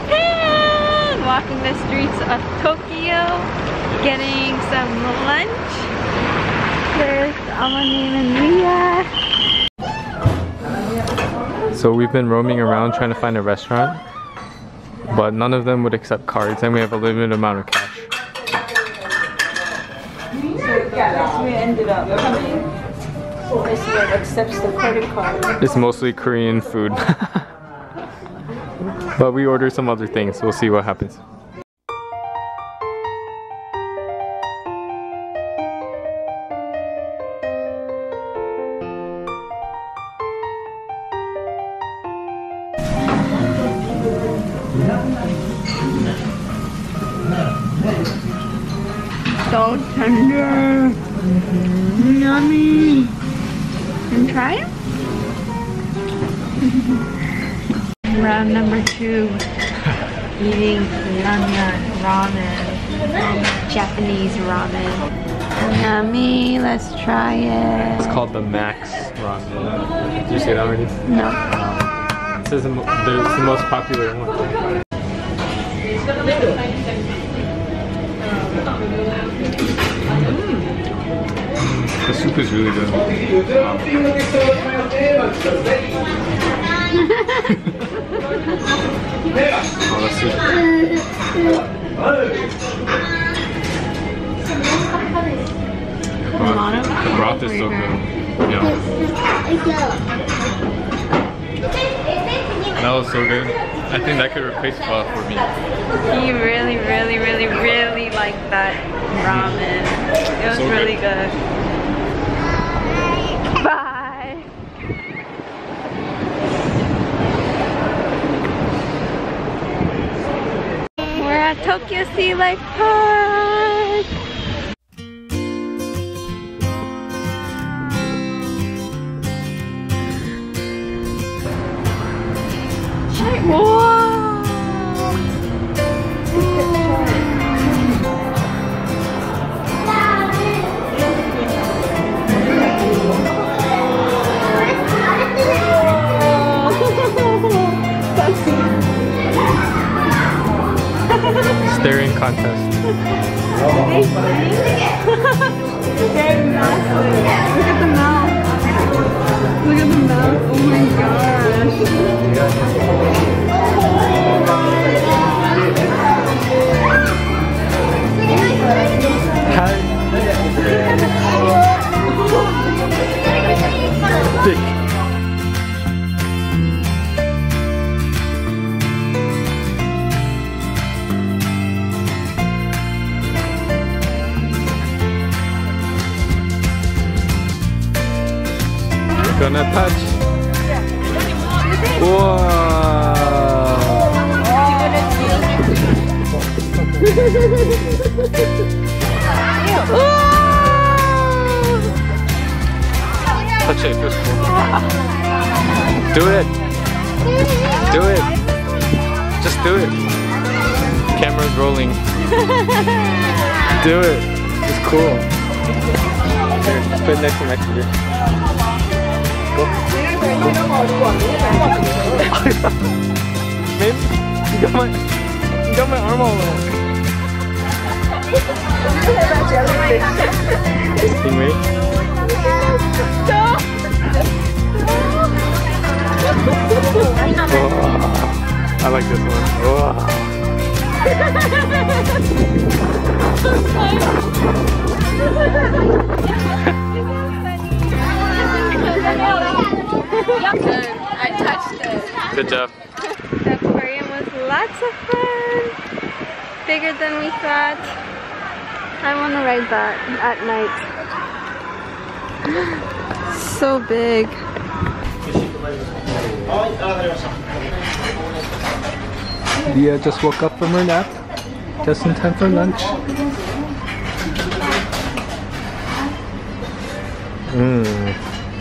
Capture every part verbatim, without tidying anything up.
Japan! Walking the streets of Tokyo, getting some lunch. There's Amani and Leah. So we've been roaming around trying to find a restaurant, but none of them would accept cards and we have a limited amount of cash. So we ended up coming. This one accepts the credit card. It's mostly Korean food. But we ordered some other things, we'll see what happens. So tender. Mm-hmm. Yummy. Can you try it? Round number two. Eating ramen, ramen, Japanese ramen. Yummy. Let's try it. It's called the Max ramen. Did you say that already? No. It says it's the most popular one. The soup is really good. Oh, the soup. The broth, the broth is so good. Yeah. That was so good. I think that could replace pho for me. He really, really, really, really liked that ramen. It was So good. really good. Bye! We're at Tokyo Sea Life Park! Whoa! Staring contest. Very massive. Look at the mouth. Look at the mouth. Oh my gosh. Hi. Big. Gonna touch. Whoa. Touch it, it feels cool. Do it. Do it. Just do it. Camera's rolling. Do it. It's cool. Here, just put it next to next to you. Go. Babe, you got my, you got my arm all wet. Stingray? Oh, I like this one. Oh. Good. I touched it. Good job. The aquarium was lots of fun. Bigger than we thought. I want to ride that at night. So big. Leah just woke up from her nap. Just in time for lunch. Mmm.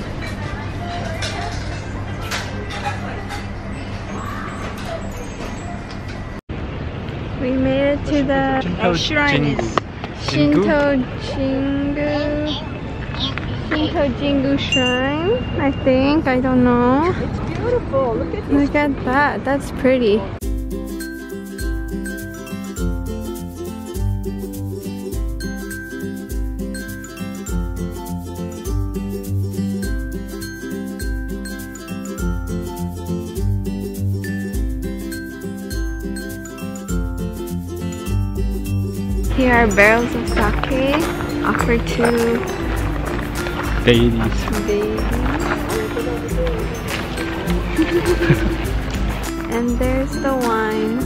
We made it to the Jingu. shrine. Is Shinto Jingu. Shinto Jingu shrine, I think. I don't know. It's beautiful. Look at this. Look at that. That's pretty. Here are barrels of sake offered to babies. babies. And there's the wine.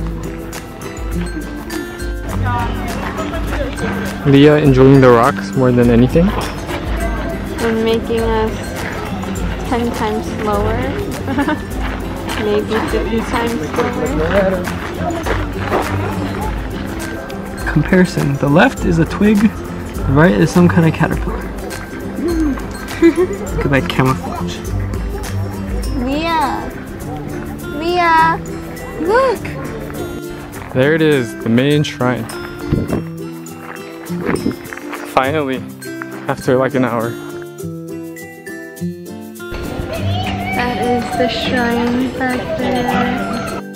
Leah enjoying the rocks more than anything. And making us ten times slower. Maybe fifty times slower. Comparison. The left is a twig, the right is some kind of caterpillar. Look at that camouflage. Leah! Leah! Look! There it is, the main shrine. Finally, after like an hour. That is the shrine back there.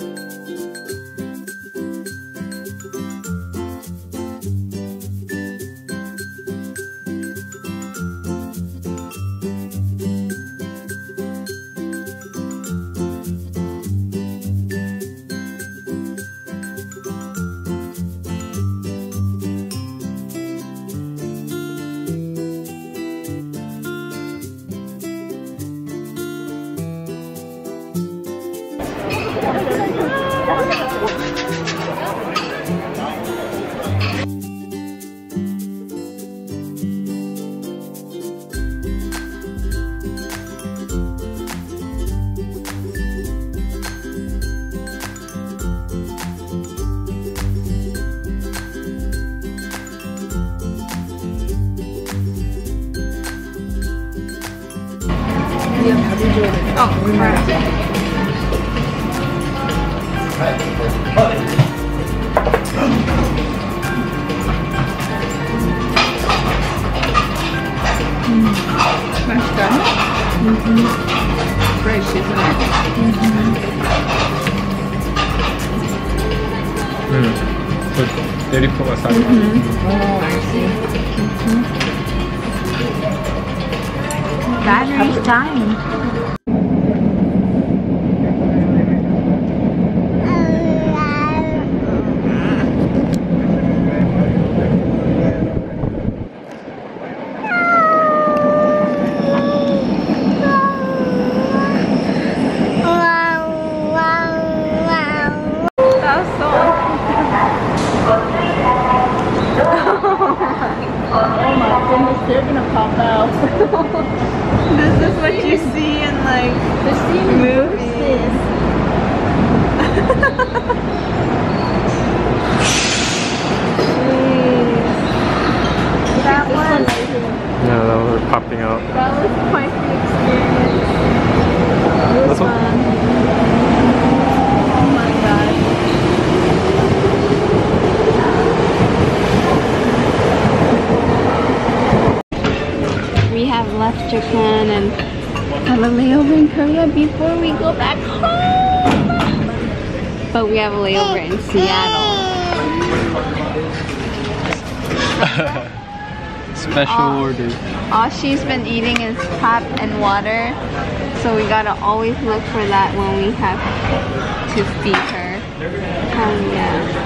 Oh, right. Mashed done? Mm-hmm. Fresh, isn't it? Mm-hmm. Mm. So, they put wasabi. Mm-hmm. Oh, I see. Mm-hmm. Battery time. They're gonna pop out. This is what you see in like the movies. That was Yeah, that was popping out. that was quite the experience. It was This one? fun. Oh my god. We have left Japan and have a layover in Korea before we go back home. But we have a layover in Seattle. Special Oh. order. All she's been eating is pop and water. So we gotta always look for that when we have to feed her. Um, yeah.